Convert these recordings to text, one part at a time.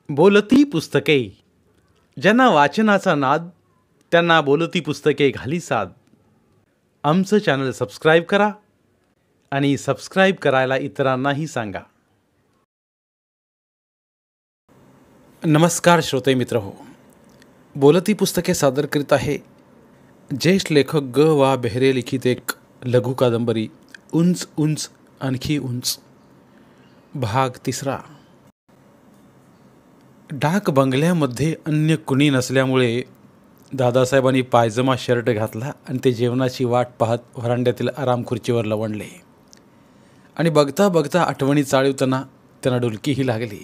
बोलती पुस्तके. ज्यांना वाचनाचा नाद त्यांना बोलती पुस्तके घाली साद. आमचं चॅनल सबस्क्राईब करा आणि सबस्क्राईब करायला इतरांनाही सांगा. नमस्कार श्रोते मित्र हो, बोलती पुस्तके सादर करीत आहे ज्येष्ठ लेखक ग वा बेहरे लिखित एक लघु कादंबरी उंच उंच आणखी उंच, भाग 3. डाक बंगल्यामध्ये अन्य कुणी नसल्यामुळे दादासाहेबांनी पायजमा शर्ट घातला आणि ते जेवणाची वाट पाहत व्हरांड्यातील आराम खुर्चीवर लवंडले. आणि बघता बघता आठवणी चाळवताना त्यांना डुलकीही लागली.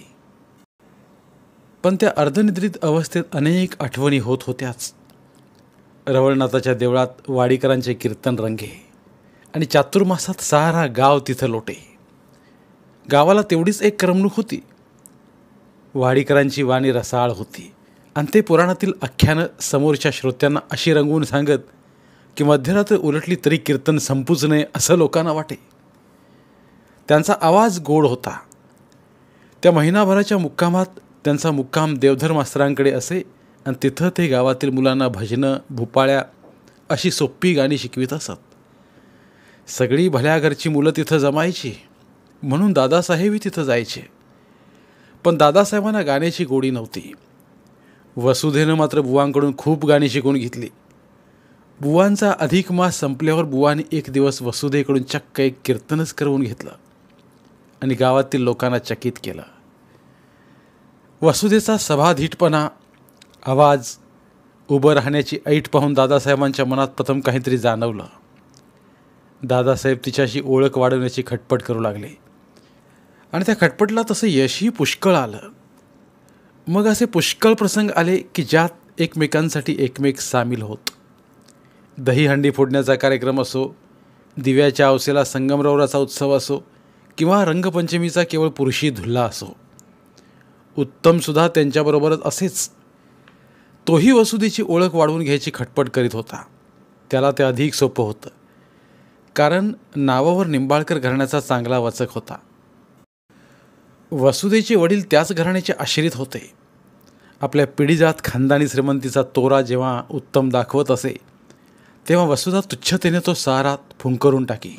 पण त्या अर्धनिद्रित अवस्थेत अनेक आठवणी होत होत्याच. रवळनाथाच्या देवळात वाडीकरांचे कीर्तन रंगे आणि चातुर्मासात सारा गाव तिथं लोटे. गावाला तेवढीच एक करमणूक होती. वाडीकरांची वाणी रसाळ होती आणि ते पुराणातील आख्यानं समोरच्या श्रोत्यांना अशी रंगवून सांगत की मध्यरात्र उलटली तरी कीर्तन संपूच नये असं लोकांना वाटे. त्यांचा आवाज गोड होता. त्या महिनाभराच्या मुक्कामात त्यांचा मुक्काम देवधर मास्तरांकडे असे आणि तिथं ते गावातील मुलांना भजनं, भुपाळ्या अशी सोपी गाणी शिकवित असत. सगळी भल्या घरची मुलं तिथं जमायची म्हणून दादासाहेबही तिथं जायचे. पण दादासाहेबांना गाण्याची गोडी नव्हती. वसुधेनं मात्र बुवांकडून खूप गाणी शिकून घेतली. बुवांचा अधिक मास संपल्यावर बुवाने एक दिवस वसुधेकडून चक्क एक कीर्तनच करवून घेतलं आणि गावातील लोकांना चकित केलं. वसुधेचा सभाधीटपणा, आवाज, उभं राहण्याची ऐट पाहून दादासाहेबांच्या मनात प्रथम काहीतरी जाणवलं. दादासाहेब तिच्याशी ओळख वाढवण्याची खटपट करू लागले आणि त्या खटपटला तसं यशही पुष्कळ आलं. मग असे पुष्कळ प्रसंग आले की ज्यात एकमेकांसाठी एकमेक सामील होत. दहीहंडी फोडण्याचा कार्यक्रम असो, दिव्याच्या अवसेला संगमरवराचा उत्सव असो किंवा रंगपंचमीचा केवळ पुरुषी धुल्ला असो, उत्तमसुद्धा त्यांच्याबरोबरच असेच. तोही वसुधेची ओळख वाढवून घ्यायची खटपट करीत होता. त्याला ते अधिक सोपं होतं कारण नावावर निंबाळकर घराण्याचा चांगला वाचक होता. वसुधेचे वडील त्याच घराण्याचे आश्रित होते. आपल्या पिढीजात खानदानी श्रीमंतीचा तोरा जेव्हा उत्तम दाखवत असे तेव्हा वसुधा तुच्छतेने तो सारात फुंकरून टाकी.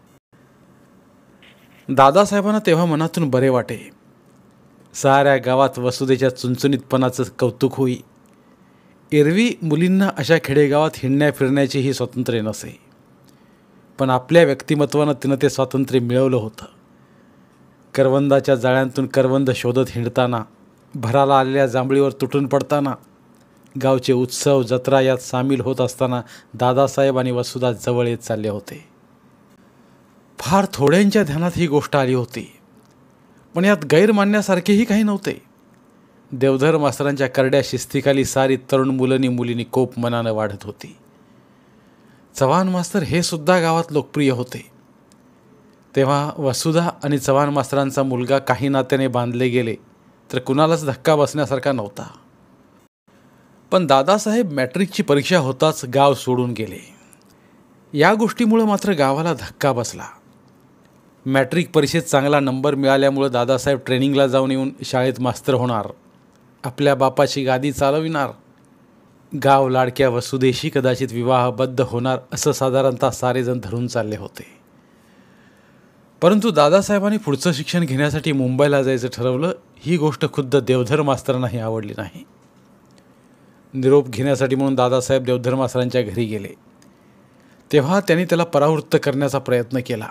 दादासाहेबांना तेव्हा मनातून बरे वाटे. साऱ्या गावात वसुधेच्या चुणचुणीतपणाचं कौतुक होई. एरवी मुलींना अशा खेडेगावात हिंडण्या फिरण्याचीही स्वातंत्र्य नसे, पण आपल्या व्यक्तिमत्वानं तिनं ते स्वातंत्र्य मिळवलं होतं. करवंदाच्या जाळ्यांतून करवंद शोधत हिंडताना, भराला आलेल्या जांभळीवर तुटून पडताना, गावचे उत्सव जत्रा यात सामील होत असताना दादासाहेब आणि वसुधा जवळ येत चालले होते. फार थोड्यांच्या ध्यानात ही गोष्ट आली होती, पण यात गैर मानण्यासारखेही काही नव्हते. देवधर मास्तरांच्या करड्या शिस्तीखाली सारी तरुण मुलींनी कोप मनानं वाढत होती. चव्हाण मास्तर हे सुद्धा गावात लोकप्रिय होते. तेव्हा वसुधा आणि चव्हाण मास्तरांचा मुलगा काही नात्याने बांधले गेले तर कुणालाच धक्का बसण्यासारखा नव्हता. पण दादासाहेब मॅट्रिकची परीक्षा होताच गाव सोडून गेले. या गोष्टीमुळं मात्र गावाला धक्का बसला. मॅट्रिक परीक्षेत चांगला नंबर मिळाल्यामुळं दादासाहेब ट्रेनिंगला जाऊन येऊन शाळेत मास्तर होणार, आपल्या बापाची गादी चालविणार, गाव लाडक्या वसुधेशी कदाचित विवाहबद्ध होणार असं साधारणतः सारेजण धरून चालले होते. परंतु दादासाहेबांनी पुढचं शिक्षण घेण्यासाठी मुंबईला जायचं ठरवलं. ही गोष्ट खुद्द देवधर मास्तरांनाही आवडली नाही. निरोप घेण्यासाठी म्हणून दादासाहेब देवधर मास्तरांच्या घरी गेले. तेव्हा त्यांनी त्याला परावृत्त करण्याचा प्रयत्न केला.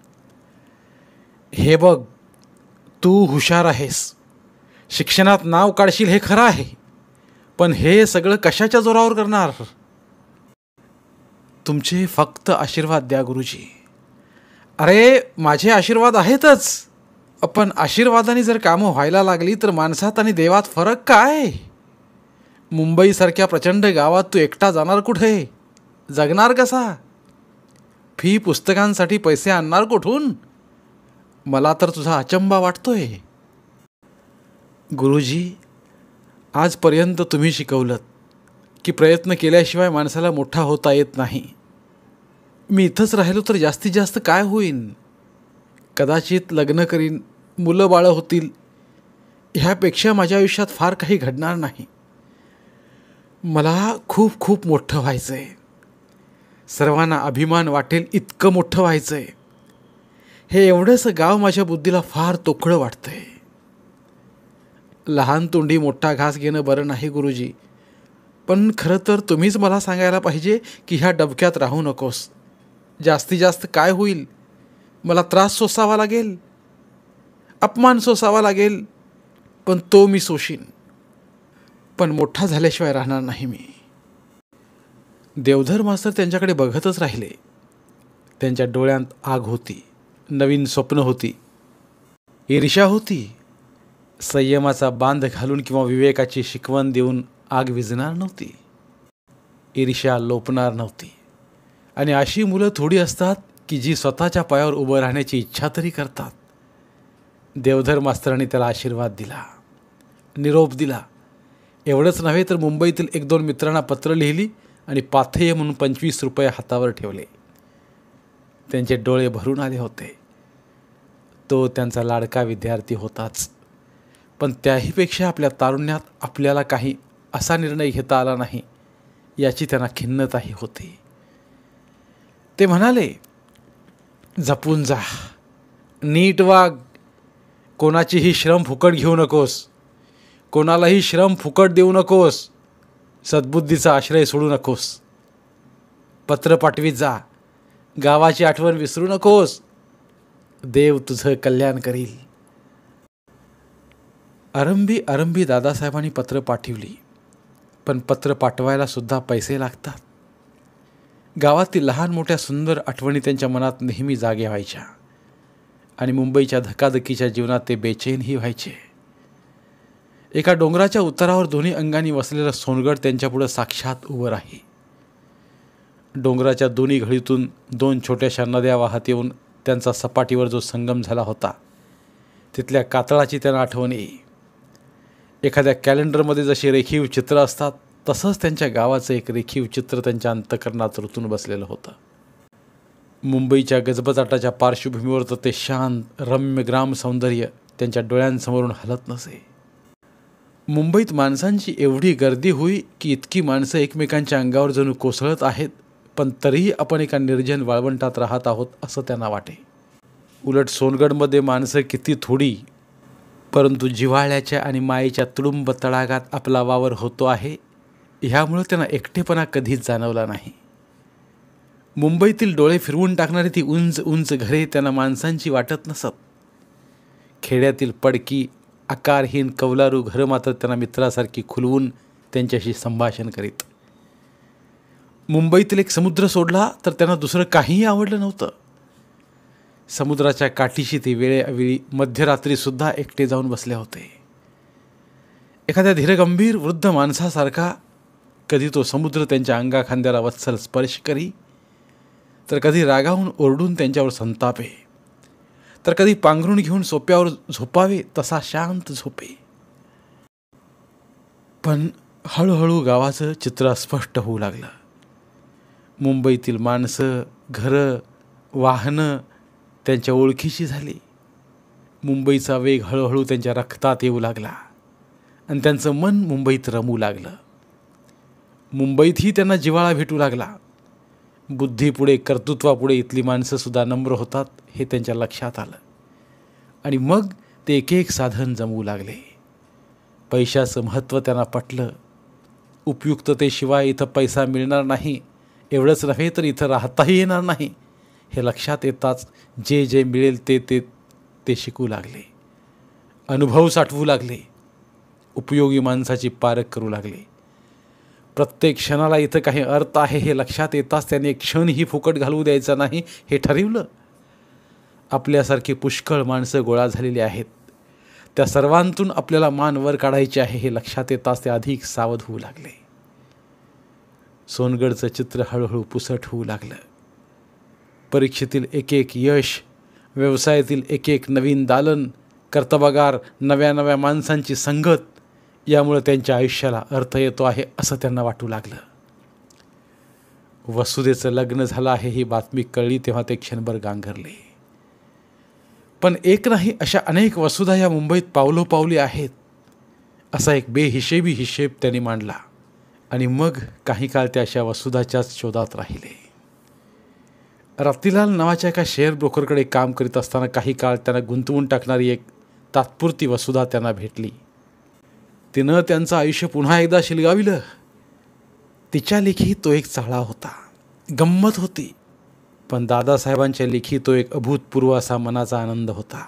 हे बघ, तू हुशार आहेस, शिक्षणात नाव काढशील हे खरं आहे, पण हे सगळं कशाच्या जोरावर करणार? तुमचे फक्त आशीर्वाद द्या गुरुजी. अरे माझे आशीर्वाद आहेतच, पण आशीर्वादाने जर कामं व्हायला लागली तर माणसात आणि देवात फरक काय? मुंबईसारख्या प्रचंड गावात तू एकटा जाणार कुठे? जगणार कसा? फी पुस्तकांसाठी पैसे आणणार कुठून? मला तर तुझा अचंबा वाटतोय. गुरुजी, आजपर्यंत तुम्ही शिकवलंत की प्रयत्न केल्याशिवाय माणसाला मोठा होता येत नाही. मी इथंच राहिलो तर जास्तीत जास्त काय होईन? कदाचित लग्न करीन, मुलं बाळं होतील, ह्यापेक्षा माझ्या आयुष्यात फार काही घडणार नाही. मला खूप खूप मोठं व्हायचं आहे. सर्वांना अभिमान वाटेल इतकं मोठं व्हायचं आहे. हे एवढंसं गाव माझ्या बुद्धीला फार तोकळं वाटतंय. लहान तोंडी मोठा घास घेणं बरं नाही गुरुजी, पण खरं तर तुम्हीच मला सांगायला पाहिजे की ह्या डबक्यात राहू नकोस. जास्तीत जास्त काय होईल? मला त्रास सोसावा लागेल, अपमान सोसावा लागेल, पण तो मी सोशीन. पण मोठा झाल्याशिवाय राहणार नाही मी. देवधर मास्तर त्यांच्याकडे बघतच राहिले. त्यांच्या डोळ्यांत आग होती, नवीन स्वप्न होती, ईर्ष्या होती. संयमाचा बांध घालून किंवा विवेकाची शिकवण देऊन आग विझणार नव्हती, ईर्ष्या लोपणार नव्हती. आणि अशी मुलं थोडी असतात की जी स्वतःच्या पायावर उभं राहण्याची इच्छा तरी करतात. देवधर मास्तरांनी त्याला आशीर्वाद दिला, निरोप दिला. एवढंच नव्हे तर मुंबईतील 1-2 मित्रांना पत्र लिहिली आणि पाथेय म्हणून 25 रुपये हातावर ठेवले. त्यांचे डोळे भरून आले होते. तो त्यांचा लाडका विद्यार्थी होताच, पण त्याहीपेक्षा आपल्या तारुण्यात आपल्याला काही असा निर्णय घेता आला नाही याची त्यांना खिन्नताही होती. ते म्हणाले, जपून जा, नीट वाग, कोणाचीही श्रम फुकट घेऊ नकोस, कोणालाही श्रम फुकट देऊ नकोस, सद्बुद्धीचा आश्रय सोडू नकोस. पत्र पाठवीत जा, गावाची आठवण विसरू नकोस, देव तुझं कल्याण करील. आरंभी दादासाहेबांनी पत्र पाठवली, पण पत्र पाठवायला सुद्धा पैसे लागतात. गावातील लहान मोठ्या सुंदर आठवणी त्यांच्या मनात नेहमी जागे व्हायच्या आणि मुंबईच्या धकाधकीच्या जीवनात ते बेचैनही व्हायचे. एका डोंगराच्या उतारावर दोन्ही अंगांनी वसलेलं सोनगड त्यांच्यापुढं साक्षात उभं राही. डोंगराच्या दोन्ही घडीतून 2 छोट्याशा नद्या वाहत येऊन त्यांचा सपाटीवर जो संगम झाला होता, तिथल्या कातळाची त्यांना आठवण येई. एखाद्या कॅलेंडरमध्ये जशी रेखीव चित्र असतात, तसंच त्यांच्या गावाचं एक रेखीव चित्र त्यांच्या अंतःकरणात रुतून बसलेलं होतं. मुंबईच्या गजबजाटाच्या पार्श्वभूमीवर तर ते शांत रम्य ग्राम सौंदर्य त्यांच्या डोळ्यांसमोरून हलत नसे. मुंबईत माणसांची एवढी गर्दी होई की इतकी माणसं एकमेकांच्या अंगावर जणू कोसळत आहेत, पण तरीही आपण एका निर्जन वाळवंटात राहत आहोत असं त्यांना वाटे. उलट सोनगडमध्ये माणसं किती थोडी, परंतु जिव्हाळ्याच्या आणि मायेच्या तुडुंब तडागात आपला वावर होतो आहे, ह्यामुळे त्यांना एकटेपणा कधीच जाणवला नाही. मुंबईतील डोळे फिरवून टाकणारी ती उंच उंच घरे त्यांना माणसांची वाटत नसत. खेड्यातील पडकी आकारहीन कौलारू घरं मात्र त्यांना मित्रासारखी खुलवून त्यांच्याशी संभाषण करीत. मुंबईतील एक समुद्र सोडला तर त्यांना दुसरं काहीही आवडलं नव्हतं. समुद्राच्या काठीशी ते वेळोवेळी मध्यरात्रीसुद्धा एकटे जाऊन बसले होते. एखाद्या धीरगंभीर वृद्ध माणसासारखा कधी तो समुद्र त्यांच्या अंगाखांद्याला वत्सल स्पर्श करी, तर कधी रागावून ओरडून त्यांच्यावर संतापे, तर कधी पांघरून घेऊन सोप्यावर झोपावे तसा शांत झोपे. पण हळूहळू गावाचं चित्र स्पष्ट होऊ लागलं. मुंबईतील माणसं, घरं, वाहनं त्यांच्या ओळखीची झाली. मुंबईचा वेग हळूहळू त्यांच्या रक्तात येऊ लागला आणि त्यांचं मन मुंबईत रमू लागलं. मुंबईतही त्यांना जिव्हाळा भेटू लागला. बुद्धीपुढे कर्तृत्वापुढे इथली माणसंसुद्धा नम्र होतात हे त्यांच्या लक्षात आलं आणि मग ते एक एक साधन जमवू लागले. पैशाचं महत्त्व त्यांना पटलं. उपयुक्ततेशिवाय इथं पैसा मिळणार नाही, एवढंच नव्हे तर इथं राहताही येणार नाही हे लक्षात येताच जे जे मिळेल ते ते ते शिकू लागले, अनुभव साठवू लागले, उपयोगी माणसाची पारख करू लागले. प्रत्येक क्षणाला इथं काही अर्थ आहे हे लक्षात येताच त्याने एक क्षणही फुकट घालवू द्यायचा नाही हे ठरवलं. आपल्यासारखी पुष्कळ माणसं गोळा झालेली आहेत, त्या सर्वांतून आपल्याला मान वर काढायचे आहे हे लक्षात येताच ते अधिक सावध होऊ लागले. सोनगडचं चित्र हळूहळू पुसट होऊ लागलं. परीक्षेतील एक एक यश, व्यवसायातील एक एक नवीन दालन, कर्तबगार नव्या नव्या माणसांची संगत, यामुळे त्यांच्या आयुष्याला अर्थ येतो आहे असं त्यांना वाटू लागलं. वसुदेचं लग्न झालं आहे ही बातमी कळली तेव्हा ते क्षणभर गांगरले. पण एक नाही अशा अनेक वसुधा या मुंबईत पावलोपावली आहेत. असा एक बेहिशेबी हिशेब त्यांनी मांडला आणि मग काही काळ त्या अशा वसुधाच्याच शोधात राहिले. रत्तीलाल नावाच्या एका शेअर ब्रोकरकडे काम करीत असताना काही काळ त्यांना गुंतवून टाकणारी एक तात्पुरती वसुधा त्यांना भेटली. तिनं त्यांचं आयुष्य पुन्हा एकदा शिलगाविलं. तिच्या लेखी तो एक चाळा होता, गंमत होती, पण दादासाहेबांच्या लेखी तो एक अभूतपूर्व असा मनाचा आनंद होता.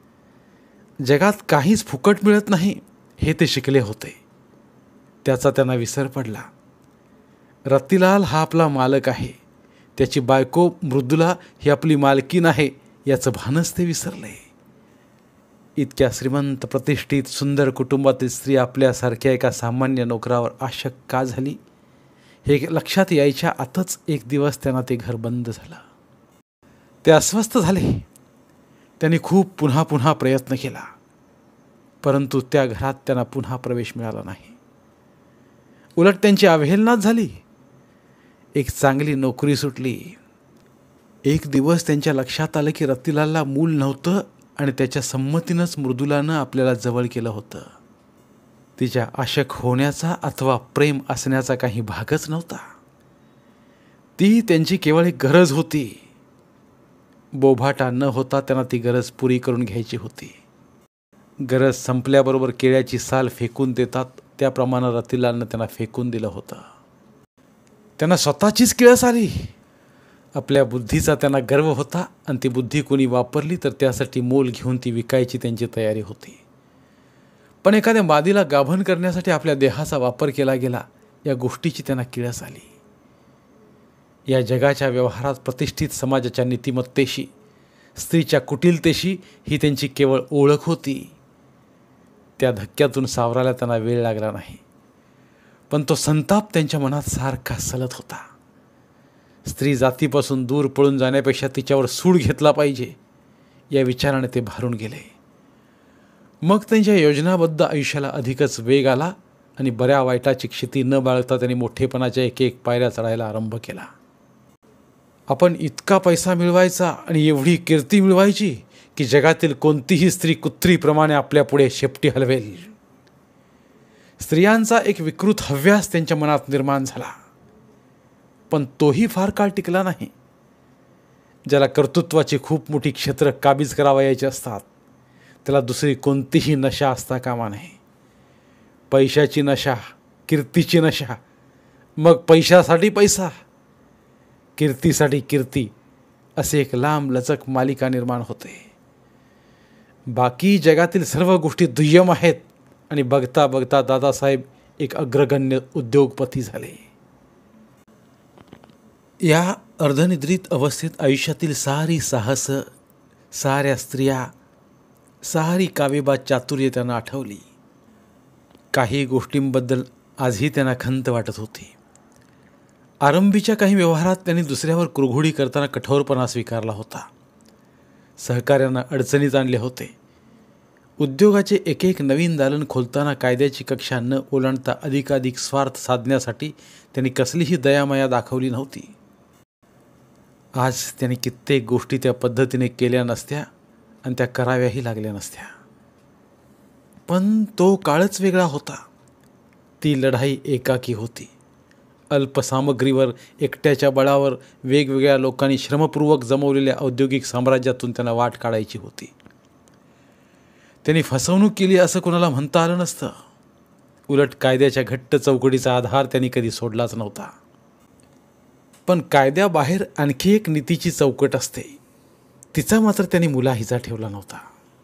जगात काहीच फुकट मिळत नाही हे ते शिकले होते. त्याचा त्यांना विसर पडला. रत्तीलाल हा आपला मालक आहे, त्याची बायको मृदुला ही आपली मालकीन आहे याचं भानच ते विसरले. इतक्या श्रीमंत, प्रतिष्ठित, सुंदर कुटुंबातील स्त्री आपल्यासारख्या एका सामान्य नोकरावर आशक का झाली हे लक्षात यायच्या आतच एक दिवस त्यांना ते घर बंद झालं. ते अस्वस्थ झाले. त्यांनी खूप पुन्हा पुन्हा प्रयत्न केला, परंतु त्या घरात त्यांना पुन्हा प्रवेश मिळाला नाही. उलट त्यांची अवहेलनाच झाली. एक चांगली नोकरी सुटली. एक दिवस त्यांच्या लक्षात आलं की रत्तीलालला मूल नव्हतं आणि त्याच्या संमतीनंच मृदुलानं आपल्याला जवळ केलं होतं. तिच्या आशक होण्याचा अथवा प्रेम असण्याचा काही भागच नव्हता. ती त्यांची केवळ एक गरज होती. बोभाटा न होता त्यांना ती गरज पुरी करून घ्यायची होती. गरज संपल्याबरोबर केळ्याची साल फेकून देतात त्याप्रमाणे रत्तीलालनं त्यांना फेकून दिलं होतं. त्यांना स्वतःचीच किळस आली. आपल्या बुद्धीचा त्यांना गर्व होता आणि ती बुद्धी कोणी वापरली तर त्यासाठी मोल घेऊन ती विकायची त्यांची तयारी होती. पण एखाद्या मादीला गाभण करण्यासाठी आपल्या देहाचा वापर केला गेला या गोष्टीची त्यांना किळस आली. या जगाच्या व्यवहारात प्रतिष्ठित समाजाच्या नीतिमत्तेशी, स्त्रीच्या कुटिलतेशी ही त्यांची केवळ ओळख होती. त्या धक्क्यातून सावरायला त्यांना वेळ लागला नाही, पण तो संताप त्यांच्या मनात सारखा सलत होता. स्त्री जातीपासून दूर पळून जाण्यापेक्षा तिच्यावर सूड घेतला पाहिजे या विचाराने ते भारून गेले. मग त्यांच्या योजनाबद्ध आयुष्याला अधिकच वेग आला आणि बऱ्या वाईटाची क्षिती न बाळगता त्यांनी मोठेपणाच्या एक एक पायऱ्या चढायला आरंभ केला. आपण इतका पैसा मिळवायचा आणि एवढी कीर्ती मिळवायची की जगातील कोणतीही स्त्री कुत्रीप्रमाणे आपल्यापुढे शेपटी हलवेल. स्त्रियांचा एक विकृत हव्यास त्यांच्या मनात निर्माण झाला, पण तोही फार काळ टिकला नाही. ज्याला कर्तृत्वाची खूप मोठी क्षेत्र काबीज करावयाची असतात त्याला दुसरी कोणतीही नशा असता कामा नये. पैशाची नशा, कीर्तीची नशा, मग पैशासाठी पैसा, कीर्तीसाठी कीर्ती, असे एक लांब लचक मालिका निर्माण होते. बाकी जगातील सर्व गोष्टी दुय्यम आहेत आणि बघता बघता दादासाहेब एक अग्रगण्य उद्योगपती झाले. या अर्धनिद्रित अवस्थेत आयुष्यातील सारी साहस, साऱ्या स्त्रिया, सारी काव्यबाद चातुर्य त्यांना आठवली. काही गोष्टींबद्दल आजही त्यांना खंत वाटत होती. आरंभीच्या काही व्यवहारात त्यांनी दुसऱ्यावर कुरघोडी करताना कठोरपणा स्वीकारला होता. सहकार्यांना अडचणीत आणले होते. उद्योगाचे एक एक नवीन दालन खोलताना कायद्याची कक्षा न ओलांडता अधिकाधिक स्वार्थ साधण्यासाठी त्यांनी कसलीही दयामाया दाखवली नव्हती. आज त्यांनी कित्येक गोष्टी त्या पद्धतीने केल्या नसत्या आणि त्या कराव्याही लागल्या नसत्या. पण तो काळच वेगळा होता. ती लढाई एकाकी होती. अल्पसामग्रीवर, एकट्याच्या बळावर वेगवेगळ्या लोकांनी श्रमपूर्वक जमवलेल्या औद्योगिक साम्राज्यातून त्यांना वाट काढायची होती. त्यांनी फसवणूक केली असं कोणाला म्हणता आलं नसतं. उलट कायद्याच्या घट्ट चौकटीचा आधार त्यांनी कधी सोडलाच नव्हता. पण कायद्याबाहेर आणखी एक नीतीची चौकट असते, तिचा मात्र त्यांनी मुलाहिजा ठेवला नव्हता.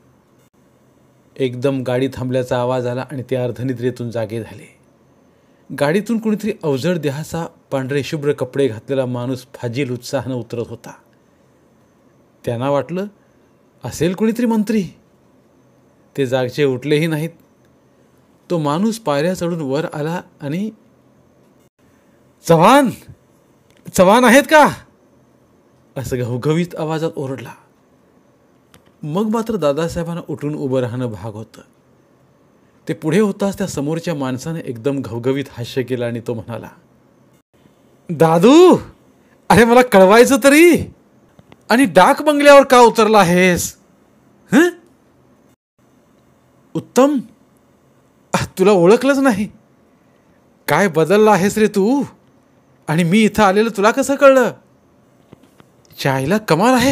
एकदम गाडी थांबल्याचा आवाज आला आणि ते अर्धनिद्रेतून जागे झाले. गाडीतून कुणीतरी अवजड देहाचा पांढरे शुभ्र कपडे घातलेला माणूस फाजील उत्साहानं उतरत होता. त्यांना वाटलं असेल कुणीतरी मंत्री. ते जागचे उठलेही नाहीत. तो माणूस पायऱ्या चढून वर आला आणि चव्हाण चव्हाण आहेत का असं घवघवीत आवाजात ओरडला. मग मात्र दादासाहेबांना उठून उभं राहणं भाग होतं. ते पुढे होताच त्या समोरच्या माणसाने एकदम घवघवीत हास्य केलं आणि तो म्हणाला, दादू, अरे मला कळवायचं तरी, आणि डाक बंगल्यावर का उतरला आहेस? उत्तम, तुला ओळखलंच नाही. काय बदलला आहेस रे तू. आणि मी इथं आलेलं तुला कसं कळलं. चायला कमाल आहे.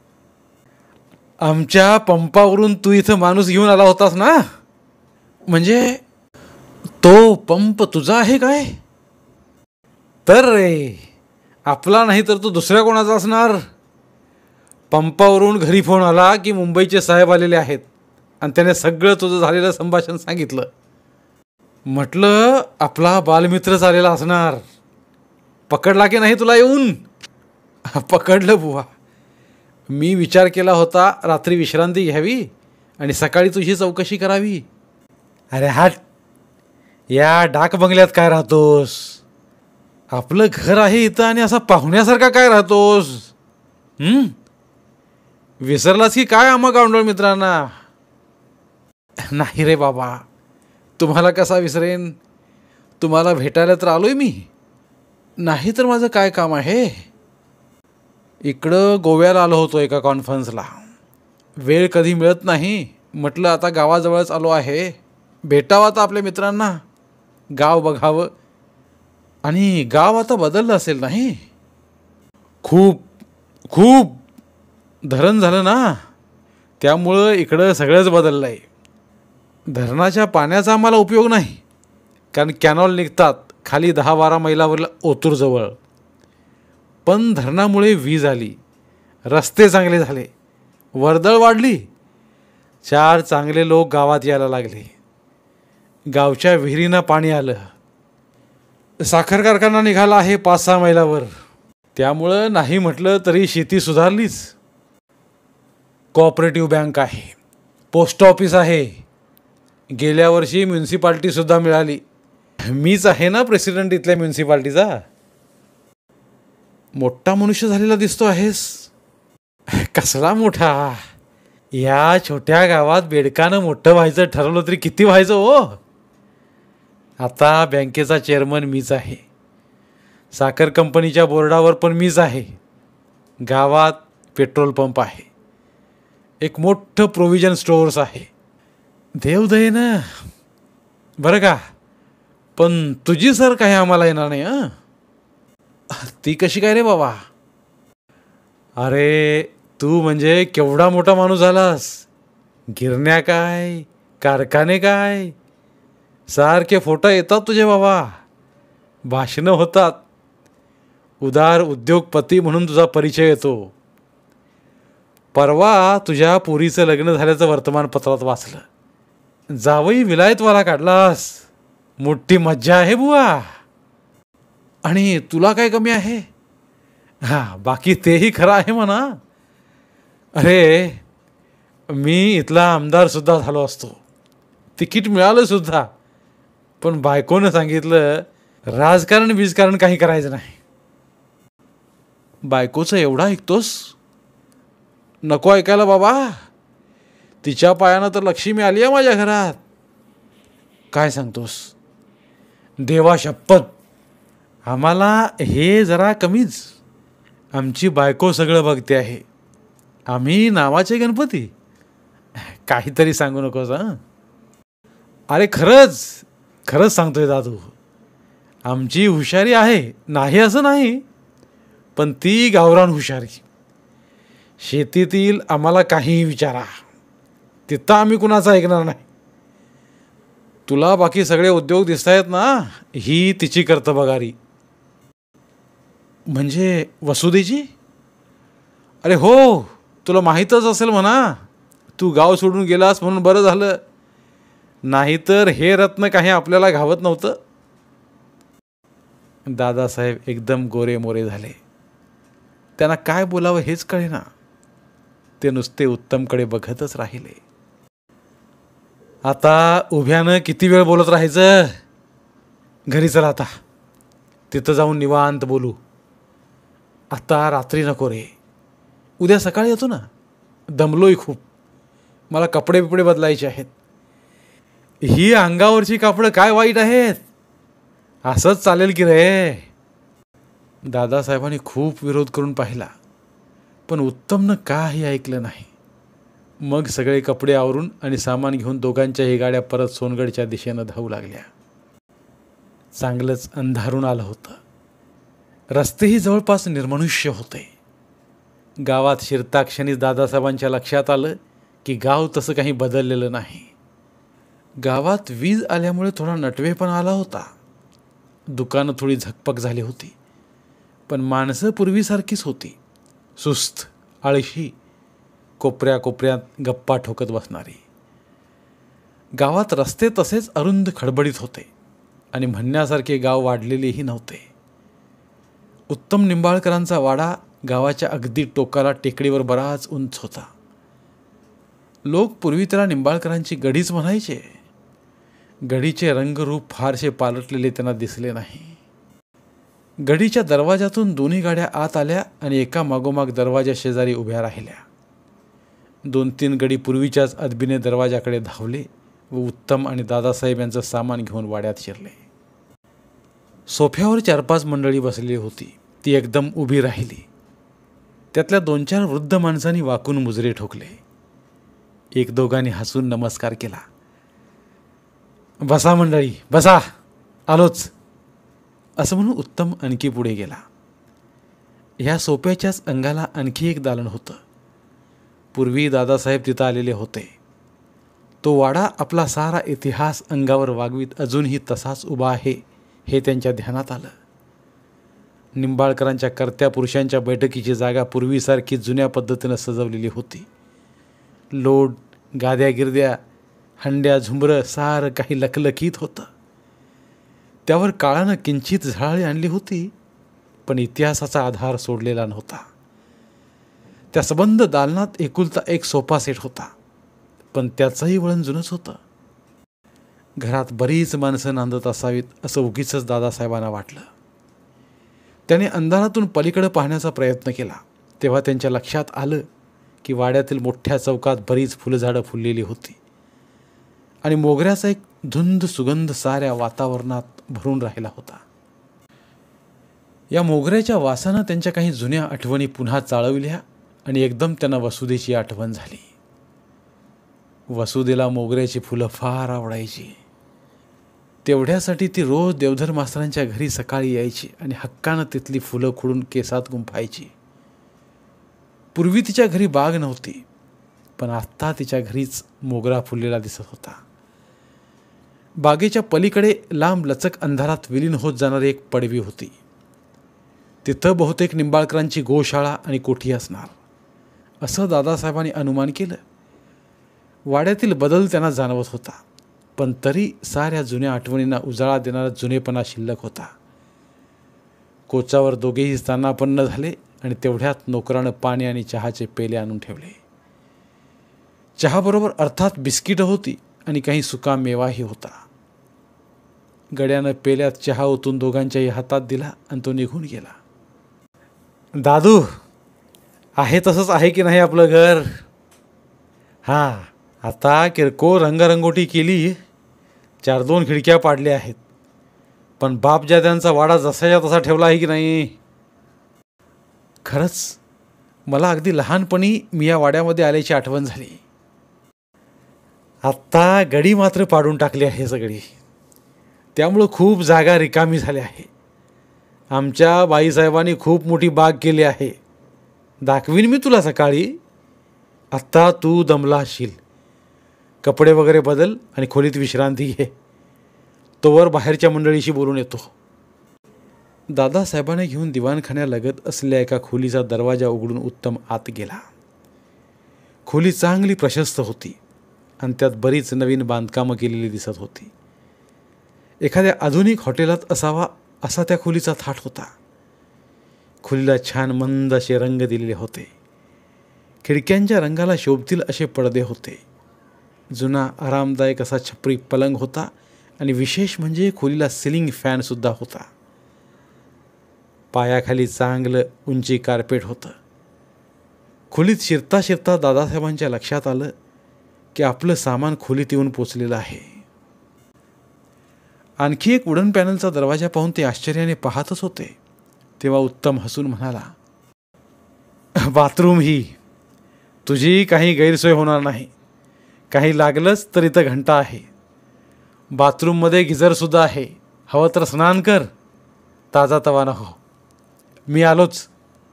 आमच्या पंपावरून तू इथं माणूस घेऊन आला होतास ना. म्हणजे तो पंप तुझा आहे काय. तर रे आपला नाही तर तो दुसऱ्या कोणाचा असणार. पंपावरून घरी फोन आला की मुंबईचे साहेब आलेले आहेत आणि त्याने सगळं तुझं झालेलं संभाषण सांगितलं. म्हटलं आपला बालमित्रच आलेला असणार. पकडला की नाही तुला येऊन. पकडलं बुवा. मी विचार केला होता रात्री विश्रांती घ्यावी आणि सकाळी तुझी चौकशी करावी. अरे हाट. या डाक बंगल्यात काय राहतोस. आपलं घर आहे इथं आणि असा पाहुण्यासारखा काय राहतोस. विसरलास की काय आम्हा गावंडळ मित्रांना. नाही रे बाबा. तुम्हाला कसा विसरेन. तुम्हाला भेटायला तर आलोय मी. नाही तर माझं काय काम आहे. इकडं गोव्याला आलो होतो एका कॉन्फरन्सला. वेळ कधी मिळत नाही. म्हटलं आता गावाजवळच आलो आहे. भेटावं आता आपल्या मित्रांना. गाव बघावं. आणि गाव आता बदललं असेल नाही. खूप खूप. धरण झालं ना त्यामुळं इकडं सगळंच बदललं आहे. धरणाच्या पाण्याचा आम्हाला उपयोग नाही कारण कॅनॉल निघतात खाली 10-12 मैलावरला ओतूरजवळ. पण धरणामुळे वीज आली. रस्ते चांगले झाले. वर्दळ वाढली. 4 चांगले लोक गावात यायला लागले. गावच्या विहिरींना पाणी आलं. साखर कारखाना निघाला आहे 5-6 मैलावर. त्यामुळं नाही म्हटलं तरी शेती सुधारलीच. कोऑपरेटिव्ह बँक आहे. पोस्ट ऑफिस आहे. गेल्या वर्षी म्युन्सिपाल्टीसुद्धा मिळाली. मीच आहे ना प्रेसिडेंट इथल्या म्युन्सिपाल्टीचा. मोठा मनुष्य झालेला दिसतो आहेस. कसला मोठा. या छोट्या गावात बेडकानं मोठं व्हायचं ठरवलं तरी किती व्हायचं हो. आता बँकेचा चेअरमन मीच आहे. साखर कंपनीच्या बोर्डावर पण मीच आहे. गावात पेट्रोल पंप आहे. एक मोठं प्रोव्हिजन स्टोअर्स आहे. देवदयेनं बरं का. पण तुझी सर काही आम्हाला येणार नाही. ती कशी काय रे बाबा. अरे तू म्हणजे केवढा मोठा माणूस झालास. गिरण्या काय कारखाने काय सारखे फोटो येतात तुझे बाबा. भाषणं होतात. उदार उद्योगपती म्हणून तुझा परिचय येतो. परवा तुझ्या पोरीचं लग्न झाल्याचं वर्तमानपत्रात वाचलं. जावई विलायतवाला काढलास. मोठी मज्जा आहे बुवा. आणि तुला काय कमी आहे. बाकी तेही खरं आहे म्हणा. अरे मी इथला आमदारसुद्धा झालो असतो. तिकीट मिळालं सुद्धा. पण बायकोनं सांगितलं राजकारण बीजकारण काही करायचं नाही. बायकोचं एवढा ऐकतोस. नको ऐकायला बाबा. तिच्या पायानं तर लक्ष्मी आली आहे माझ्या घरात. काय सांगतोस. देवा शपथ. आम्हाला हे जरा कमीच. आमची बायको सगळं बघते आहे. आम्ही नावाचे गणपती. काहीतरी सांगू नकोस. अरे खरंच खरंच सांगतोय दादू. आमची हुशारी आहे नाही असं नाही. पण ती गावरान हुशारी. शेतीतील आम्हाला काहीही विचारा. तिथं आम्ही कुणाचं ऐकणार नाही. तुला बाकी सगळे उद्योग दिसत आहेत ना. ही तिची कर्तबगारी. म्हणजे वसुदेची. अरे हो तुला माहीतच असेल म्हणा. तू गाव सोडून गेलास म्हणून बरं झालं. नाहीतर हे रत्न काही आपल्याला घावत नव्हतं. दादासाहेब एकदम गोरे मोरे झाले. त्यांना काय बोलावं हेच कळेना. ते नुसते उत्तमकडे बघतच राहिले. आता उभ्यानं किती वेळ बोलत राहायचं. घरी चला आता. तिथं जाऊन निवांत बोलू. आता रात्री नको रे. उद्या सकाळी येतो ना. दमलोय खूप. मला कपडे बिपडे बदलायचे आहेत. ही अंगावरची कापडं काय वाईट आहेत. असंच चालेल की रे. दादासाहेबांनी खूप विरोध करून पाहिला पण उत्तमनं काही ऐकलं नाही. मग सगळे कपडे आवरून आणि सामान घेऊन दोघांच्याही गाड्या परत सोनगडच्या दिशेनं धावू लागल्या. चांगलंच अंधारून आलं होतं. रस्तेही जवळपास निर्मनुष्य होते. गावात शिरताक्षणी दादासाहेबांच्या लक्षात आलं की गाव तसं काही बदललेलं नाही. गावात वीज आल्यामुळे थोडा नटवेपणा आला होता. दुकानं थोडी झकपक झाली होती, पण माणसं पूर्वीसारखीच होती. सुस्त, आळशी, कोपऱ्या कोपऱ्यात गप्पा ठोकत बसणारी. गावात रस्ते तसेच अरुंद खडबडीत होते आणि म्हणण्यासारखे गाव वाढलेलेही नव्हते. उत्तम निंबाळकरांचा वाडा गावाच्या अगदी टोकाला टेकडीवर बराच उंच होता. लोक पूर्वी त्याला निंबाळकरांची गडीच म्हणायचे. गडीचे रंगरूप फारसे पालटलेले त्यांना दिसले नाही. गडीच्या दरवाजातून दोन्ही गाड्या आत आल्या आणि एका मागोमाग दरवाजा शेजारी उभ्या राहिल्या. 2-3 गडी पूर्वीच्याच अदबीने दरवाजाकडे धावले व उत्तम आणि दादासाहेब यांचं सामान घेऊन वाड्यात शिरले. सोफ्यावर 4-5 मंडळी बसलेली होती. ती एकदम उभी राहिली. त्यातल्या 2-4 वृद्ध माणसांनी वाकून मुजरे ठोकले. 1-2 हसून नमस्कार केला. बसा मंडळी, बसा, आलोच, असं म्हणून उत्तम आणखी पुढे गेला. ह्या सोप्याच्याच अंगाला आणखी एक दालन होतं. पूर्वी दादासाहेब तिथं आलेले होते. तो वाडा आपला सारा इतिहास अंगावर वागवीत अजूनही तसाच उभा आहे हे त्यांच्या ध्यानात आलं. निंबाळकरांच्या कर्त्या पुरुषांच्या बैठकीची जागा पूर्वीसारखी जुन्या पद्धतीनं सजवलेली होती. लोड, गाद्या गिरद्या, हंड्या झुंबरं सारं काही लखलखीत होतं. त्यावर काळानं किंचित झळाळी आणली होती, पण इतिहासाचा आधार सोडलेला नव्हता. त्या सबंध दालनात एकुलता एक सोफा सेट होता, पण त्याचंही वळण जुनंच होतं. घरात बरीच माणसं नांदत असावीत असं उगीच दादासाहेबांना वाटलं. त्याने अंधारातून पलीकडे पाहण्याचा प्रयत्न केला. तेव्हा त्यांच्या लक्षात आलं की वाड्यातील मोठ्या चौकात बरीच फुलझाडं फुललेली होती आणि मोगऱ्याचा एक धुंद सुगंध साऱ्या वातावरणात भरून राहिला होता. या मोगऱ्याच्या वासानं त्यांच्या काही जुन्या आठवणी पुन्हा चाळवल्या आणि एकदम त्यांना वसुदेची आठवण झाली. वसुदेला मोगऱ्याची फुलं फार आवडायची. तेवढ्यासाठी ती रोज देवधर मास्तरांच्या घरी सकाळी यायची आणि हक्कानं तिथली फुलं खुडून केसात गुंफायची. पूर्वी तिच्या घरी बाग नव्हती, पण आत्ता तिच्या घरीच मोगरा फुललेला दिसत होता. बागेच्या पलीकडे लांब लचक अंधारात विलीन होत जाणारी एक पडवी होती. तिथं बहुतेक निंबाळकरांची गोशाळा आणि कोठी असणार असं दादासाहेबांनी अनुमान केलं. वाड्यातील बदल त्यांना जाणवत होता, पण तरी साऱ्या जुन्या आठवणींना उजाळा देणारा जुनेपणा शिल्लक होता. कोचावर दोघेही स्थानापन्न झाले आणि तेवढ्यात नोकरानं पाणी आणि चहाचे पेले आणून ठेवले. चहाबरोबर अर्थात बिस्किटं होती आणि काही सुका मेवाही होता. गड्यानं पेल्यात चहा ओतून दोघांच्याही हातात दिला आणि तो निघून गेला. दादू, आहे तसंच आहे की नाही आपलं घर? हां, आता किरकोळ रंगरंगोटी केली, 4-2 खिडक्या पाडल्या आहेत, पण बापजाद्यांचा वाडा जसाच्या तसा ठेवला आहे की नाही? खरंच मला अगदी लहानपणी मी या वाड्यामध्ये आल्याची आठवण झाली. आत्ता गडी मात्र पाडून टाकली आहे सगळी, त्यामुळं खूप जागा रिकामी झाली आहे. आमच्या बाईसाहेबांनी खूप मोठी बाग केली आहे, दाखवीन मी तुला सकाळी. आत्ता तू दमला असशील, कपडे वगैरे बदल आणि खोलीत विश्रांती घे. तोवर बाहेरच्या मंडळीशी बोलून येतो. दादासाहेबांना घेऊन दिवाणखान्यालगत असलेल्या एका खोलीचा दरवाजा उघडून उत्तम आत गेला. खोली चांगली प्रशस्त होती आणि त्यात बरीच नवीन बांधकामं केलेली दिसत होती. एखाद्या आधुनिक हॉटेलात असावा असा त्या खोलीचा थाट होता. खोलीला छान मंद असे रंग दिलेले होते. खिडक्यांच्या रंगाला शोभतील असे पडदे होते. जुना आरामदायक असा छपरी पलंग होता आणि विशेष म्हणजे खोलीला सिलिंग फॅनसुद्धा होता. पायाखाली चांगलं उंची कार्पेट होतं. खोलीत शिरता शिरता दादासाहेबांच्या लक्षात आलं की आपलं सामान खोलीत येऊन पोचलेलं आहे. आणखी एक वुडन पॅनलचा दरवाजा पाहून ते आश्चर्याने पाहतच होते. तेव्हा उत्तम हसून म्हणाला, बाथरूम ही तुझी काही गैरसोय होणार नाही. काही लागलंच तर इथं घंटा आहे. बाथरूममध्ये गिझरसुद्धा आहे. हवं तर स्नान कर. ताजा तवाना हो. मी आलोच.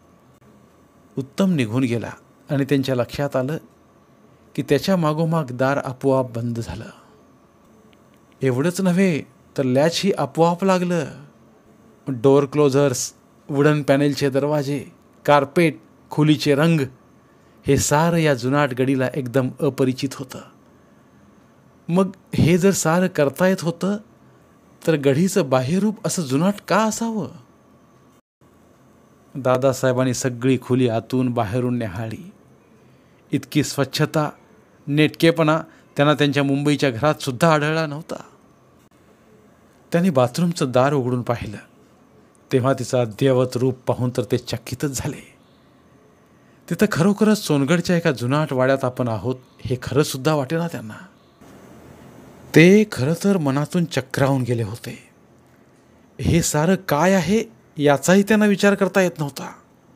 उत्तम निघून गेला आणि त्यांच्या लक्षात आलं की त्याच्या मागोमाग दार आपोआप बंद झालं. एवढंच नव्हे तर लॅचही आपोआप लागलं. डोअर क्लोजर्स, वुडन पॅनेलचे दरवाजे, कार्पेट, खोलीचे रंग हे सारं या जुनाट गडीला एकदम अपरिचित होतं. मग हे जर सारं करता येत होतं तर गढीचं बाह्यरूप असं जुनाट का असावं? दादासाहेबांनी सगळी खोली आतून बाहेरून न्याहाळली. इतकी स्वच्छता, नेटकेपणा त्यांना त्यांच्या मुंबईच्या घरात सुद्धा आढळला नव्हता. त्यांनी बाथरूमचं दार उघडून पाहिलं तेव्हा तिचं अद्ययावत रूप पाहून तर ते चकितच झाले. तिथं खरोखरच सोनगडच्या एका जुनाट वाड्यात आपण आहोत हे खरं सुद्धा वाटेना त्यांना. ते खरं तर मनातून चक्रावून गेले होते. हे सारं काय आहे याचाही त्यांना विचार करता येत नव्हता.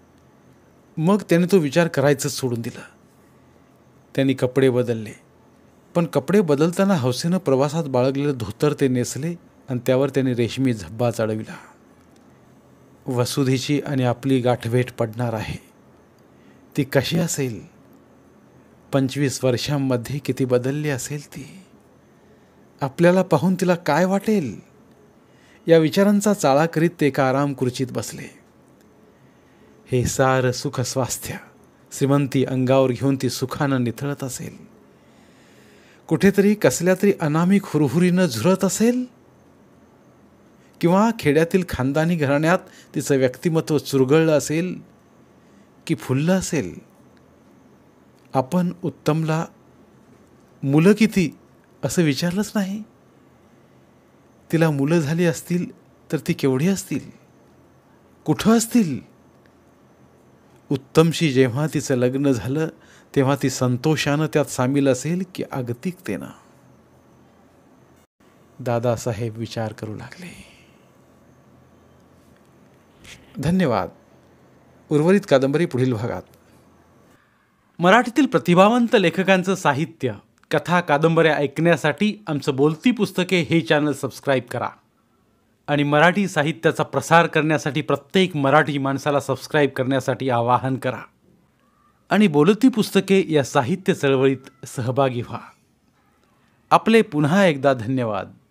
मग त्याने तो विचार करायचंच सोडून दिलं. त्यांनी कपडे बदलले, पण कपडे बदलताना हौसेनं प्रवासात बाळगलेलं धोतर ते नेसले आणि त्यावर त्यांनी रेशमी झब्बा चढविला. वसुधीची आणि आपली गाठभेट पडणार आहे. ती कशी असेल? 25 वर्षांमध्ये किती बदलली असेल ती? आपल्याला पाहून तिला काय वाटेल? या विचारांचा चाळा करीत ते एका आराम खुर्चीत बसले. हे सारं सुख स्वास्थ्य, श्रीमंती अंगावर घेऊन ती सुखानं निथळत असेल. कुठेतरी कसल्या तरी अनामिक हुरहुरीनं झुरत असेल, किंवा खेड्यातील खानदानी घराण्यात तिचं व्यक्तिमत्व चुरगळलं असेल की फुललं असेल. आपण उत्तमला मुलं किती असं विचारलंच नाही. तिला मुलं झाली असतील तर ती केवढी असतील, कुठं असतील? उत्तमशी जेव्हा तिचं लग्न झालं तेव्हा ती संतोषानं त्यात सामील असेल की आगतिकतेनं? दादासाहेब विचार करू लागले. धन्यवाद. उर्वरित कादंबरी पुढील भागात. मराठीतील प्रतिभावंत लेखकांचं साहित्य, कथा, कादंबऱ्या ऐकण्यासाठी आमचं बोलती पुस्तके हे चॅनल सबस्क्राईब करा. आणि मराठी साहित्याचा प्रसार करण्यासाठी प्रत्येक मराठी माणसाला सबस्क्राईब करण्यासाठी आवाहन करा. आणि बोलती पुस्तके या साहित्य चळवळीत सहभागी व्हा. आपले पुन्हा एकदा धन्यवाद.